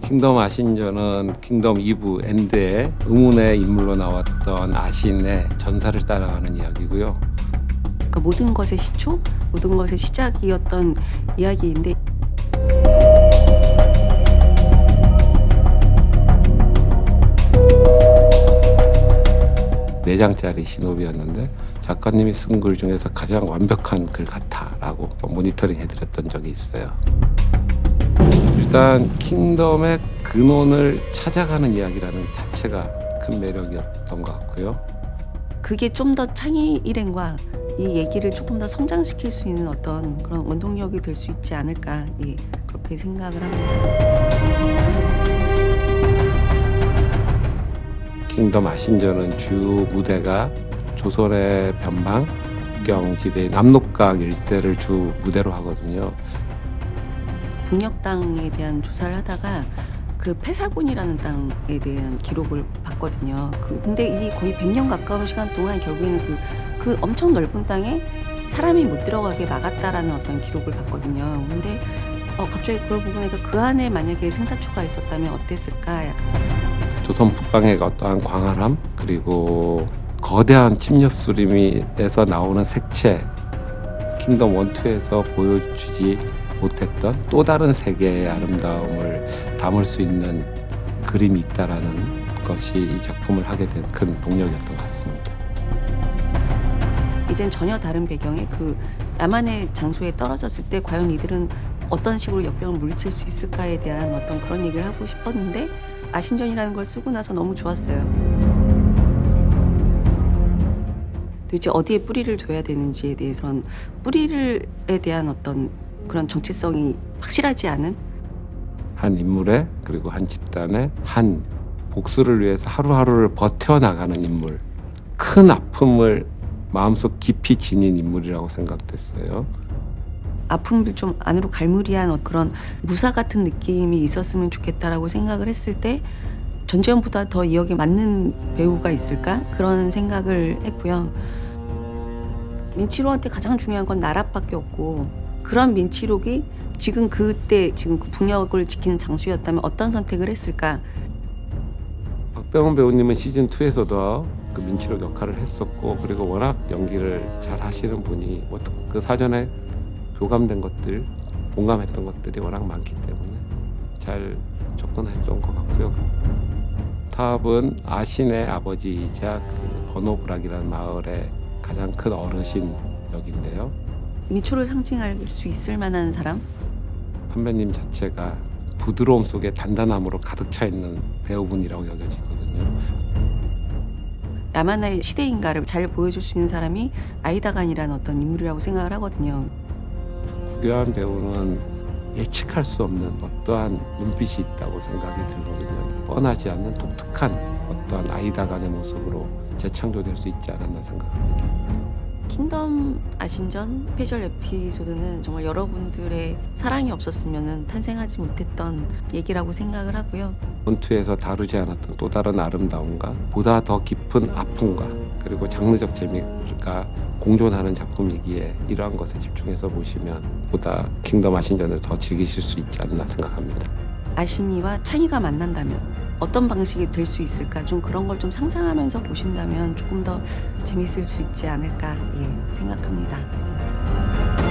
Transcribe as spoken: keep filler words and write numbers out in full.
킹덤 아신전은 킹덤 이 부 엔드의 의문의 인물로 나왔던 아신의 전사를 따라가는 이야기고요. 그 모든 것의 시초, 모든 것의 시작이었던 이야기인데 네 장짜리 시노비였는데 작가님이 쓴 글 중에서 가장 완벽한 글 같아라고 모니터링 해드렸던 적이 있어요. 일단 킹덤의 근원을 찾아가는 이야기라는 것 자체가 큰 매력이었던 것 같고요. 그게 좀 더 창의 일행과 이 얘기를 조금 더 성장시킬 수 있는 어떤 그런 원동력이 될 수 있지 않을까, 예, 그렇게 생각을 합니다. 킹덤 아신전은 주 무대가 조선의 변방, 국경지대인 압록강 일대를 주 무대로 하거든요. 북녘 땅에 대한 조사를 하다가 그 패사군이라는 땅에 대한 기록을 봤거든요. 그 근데 이 거의 백 년 가까운 시간 동안 결국에는 그, 그 엄청 넓은 땅에 사람이 못 들어가게 막았다라는 어떤 기록을 봤거든요. 근데 어, 갑자기 그걸 보고 나니까 그 안에 만약에 생사초가 있었다면 어땠을까? 약간. 조선 북방의 어떠한 광활함, 그리고 거대한 침략 수림에서 나오는 색채, 킹덤 원, 투에서 보여주지 못했던 또 다른 세계의 아름다움을 담을 수 있는 그림이 있다라는 것이 이 작품을 하게 된 큰 동력이었던 것 같습니다. 이젠 전혀 다른 배경의 그 야만의 장소에 떨어졌을 때 과연 이들은 어떤 식으로 역병을 물리칠 수 있을까에 대한 어떤 그런 얘기를 하고 싶었는데 아신전이라는 걸 쓰고 나서 너무 좋았어요. 도대체 어디에 뿌리를 둬야 되는지에 대해서는 뿌리에 대한 어떤 그런 정체성이 확실하지 않은 한 인물의, 그리고 한 집단의 한 복수를 위해서 하루하루를 버텨나가는 인물, 큰 아픔을 마음속 깊이 지닌 인물이라고 생각됐어요. 아픔을 좀 안으로 갈무리한 그런 무사 같은 느낌이 있었으면 좋겠다라고 생각을 했을 때 전지현보다 더 이역에 맞는 배우가 있을까? 그런 생각을 했고요. 민치로한테 가장 중요한 건 나랏밖에 없고, 그런 민치록이 지금 그때 지금 그 북녘을 지키는 장수였다면 어떤 선택을 했을까? 박병원 배우님은 시즌 투에서도 그 민치록 역할을 했었고, 그리고 워낙 연기를 잘 하시는 분이 뭐 그 사전에 교감된 것들, 공감했던 것들이 워낙 많기 때문에 잘 접근했던 것 같고요. 탑은 아신의 아버지이자 그 번호브락이라는 마을의 가장 큰 어르신 역인데요. 민초를 상징할 수 있을 만한 사람? 선배님 자체가 부드러움 속에 단단함으로 가득 차 있는 배우분이라고 여겨지거든요. 야만의 시대인가를 잘 보여줄 수 있는 사람이 아이다간이라는 어떤 인물이라고 생각을 하거든요. 구교한 배우는 예측할 수 없는 어떠한 눈빛이 있다고 생각이 들거든요. 뻔하지 않는 독특한 어떠한 아이다간의 모습으로 재창조될 수 있지 않았나 생각합니다. 킹덤 아신전 스페셜 에피소드는 정말 여러분들의 사랑이 없었으면 탄생하지 못했던 얘기라고 생각을 하고요. 원투에서 다루지 않았던 또 다른 아름다움과 보다 더 깊은 아픔과 그리고 장르적 재미가 공존하는 작품이기에 이러한 것에 집중해서 보시면 보다 킹덤 아신전을 더 즐기실 수 있지 않나 생각합니다. 아신이와 창의가 만난다면 어떤 방식이 될 수 있을까, 좀 그런 걸 좀 상상하면서 보신다면 조금 더 재밌을 수 있지 않을까, 예, 생각합니다.